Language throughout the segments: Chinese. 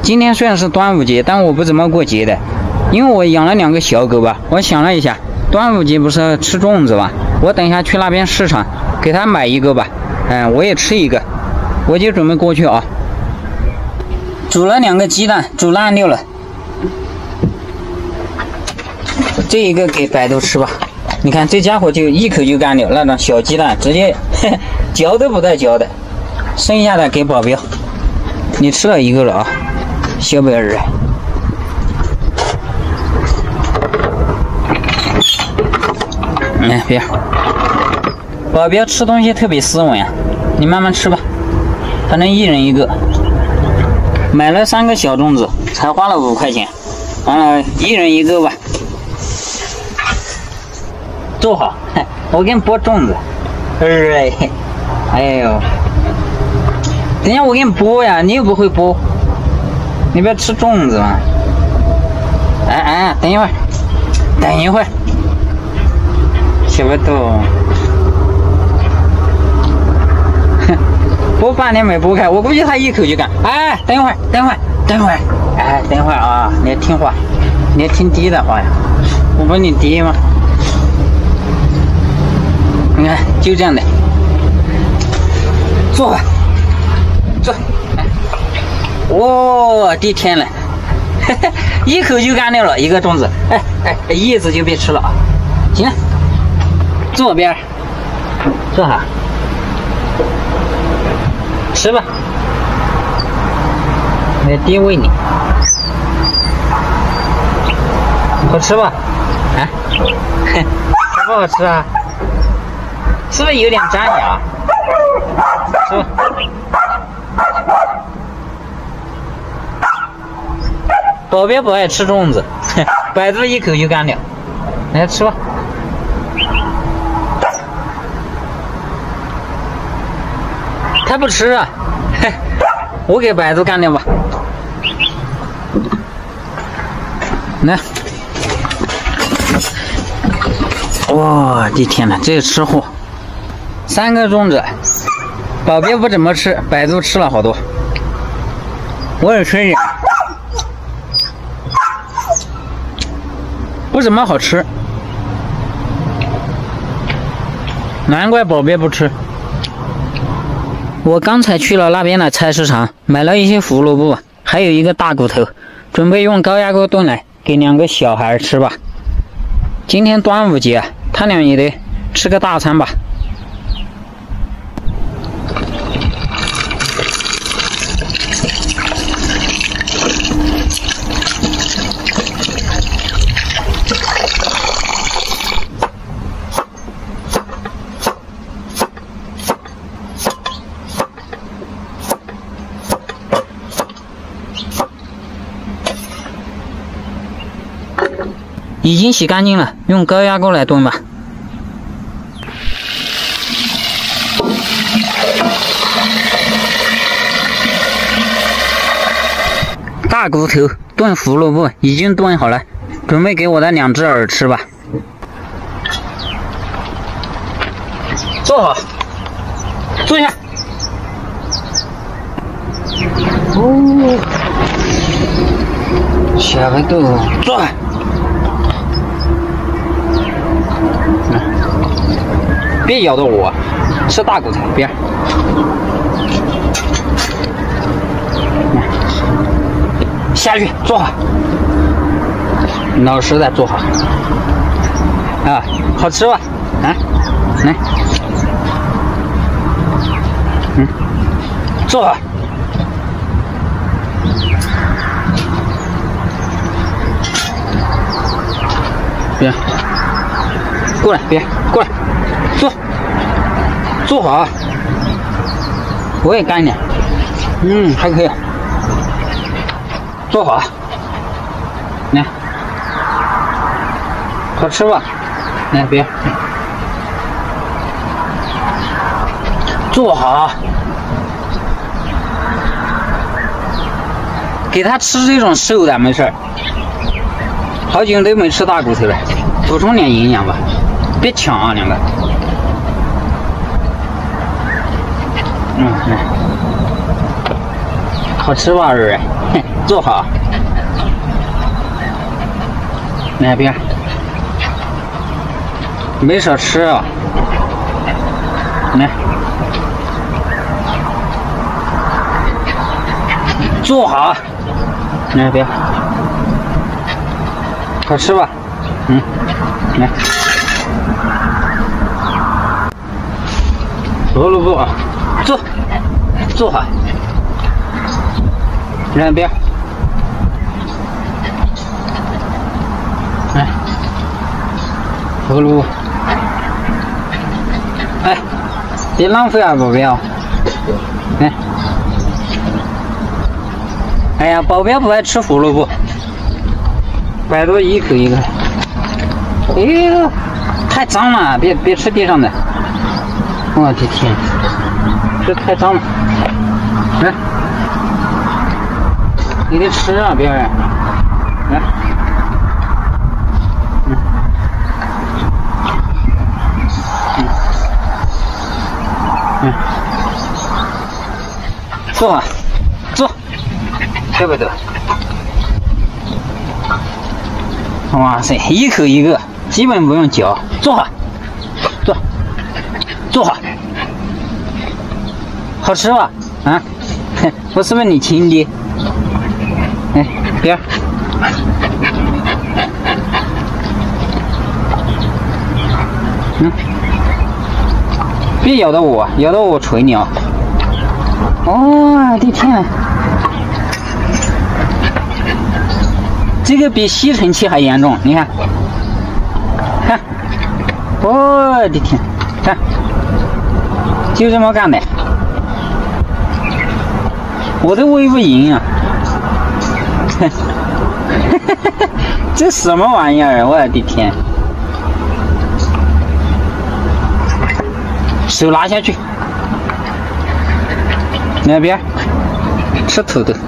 今天虽然是端午节，但我不怎么过节的，因为我养了2个小狗吧。我想了一下，端午节不是吃粽子吧？我等一下去那边市场给他买一个吧。我也吃一个，我就准备过去啊。煮了2个鸡蛋，煮烂掉了。这一个给百度吃吧，你看这家伙就一口就干掉，那种小鸡蛋直接嚼都不带嚼的。剩下的给保镖，你吃了一个了啊。小宝儿，别，保镖吃东西特别斯文啊，你慢慢吃吧，反正1人1个。买了3个小粽子，才花了5块钱，完了1人1个吧。坐好，我给你剥粽子。哎呦，等一下我给你剥呀，你又不会剥。你不要吃粽子嘛！等一会儿，小白兔，剥半天没剥开，我估计他一口就干。等一会儿啊！你要听话，你要听爹的话呀！我不是你爹吗？你看，就这样的，坐吧，坐。我的天呐，一口就干掉了1个粽子，叶子就别吃了啊！行了，坐我边，坐好，吃吧，你爹喂你，好吃吧？好不好吃啊？是不是有点粘牙？吃吧。保镖不爱吃粽子，百度一口就干掉。来吃吧。他不吃啊，我给百度干掉吧。来，我的天哪，这吃货！3个粽子，保镖不怎么吃，百度吃了好多。我也吃一点。不怎么好吃，难怪保镖不吃。我刚才去了那边的菜市场，买了一些胡萝卜，还有一个大骨头，准备用高压锅炖来给2个小孩吃吧。今天端午节，他俩也得吃个大餐吧。已经洗干净了，用高压锅来炖吧。大骨头炖胡萝卜已经炖好了，准备给我的2只耳吃吧。坐好，坐下。小白兔，坐。别咬到我，吃大骨头，别。下去，坐好，老实的坐好。好吃吧？来，坐好。别，过来，别过来。坐好，我也干一点，还可以。坐好，来，好吃吧？来，别，坐好，给他吃这种瘦的没事儿。好久都没吃大骨头了，补充点营养吧，别抢啊，2个。 好吃吧，儿？坐好。那边没少吃啊。来，坐好。那边好吃吧？来。胡萝卜啊，坐好。那边，来，胡萝卜。哎，别浪费啊，宝贝！来，哎呀，宝贝不爱吃胡萝卜，拜托一口一个。哎呦，太脏了，别吃地上的。我的天，这太脏了！来，你得吃啊，别人。来，坐啊，坐，对不对？哇塞，一口一个，基本不用嚼。坐好，坐好。好吃吧？啊，我是不是你亲爹？哎，边儿，别咬到我，咬到我捶你啊！哦，我的天，这个比吸尘器还严重，你看，看，我的天，看，就这么干的。我都喂不赢啊！这什么玩意儿？我的天！手拿下去，那边吃土豆。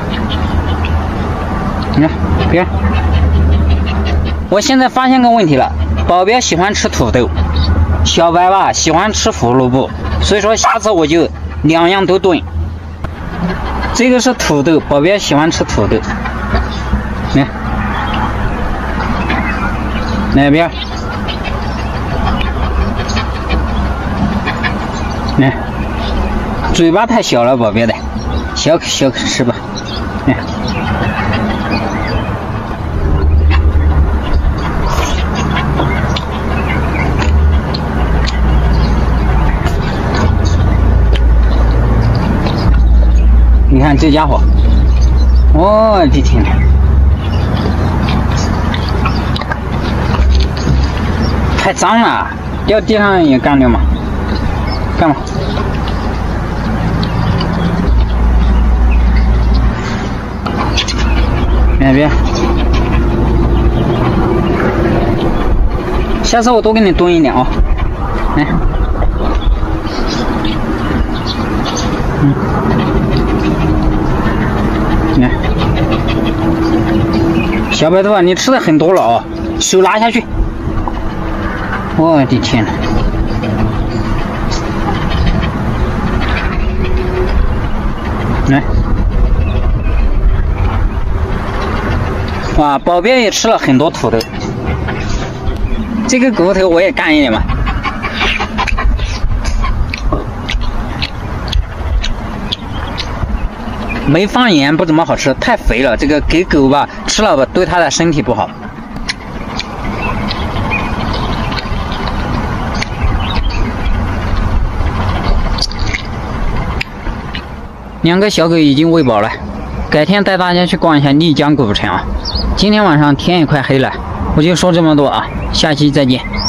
你看边，我现在发现个问题了，宝贝喜欢吃土豆，小白吧喜欢吃胡萝卜，所以说下次我就两样都炖。这个是土豆，宝贝喜欢吃土豆。来，那边，来，嘴巴太小了，宝贝的，小口吃吧。来，你看这家伙，我的天！太脏了，掉地上也干掉嘛？干嘛？那边，下次我多给你炖一点啊！来，来，小白兔啊，你吃的很多了啊，手拿下去！我的天呐！来，哇，宝贝也吃了很多土豆，这个骨头我也干一点吧。没放盐不怎么好吃，太肥了，这个给狗吧吃了吧对它的身体不好。两个小狗已经喂饱了，改天带大家去逛一下丽江古城啊！今天晚上天也快黑了，我就说这么多啊，下期再见。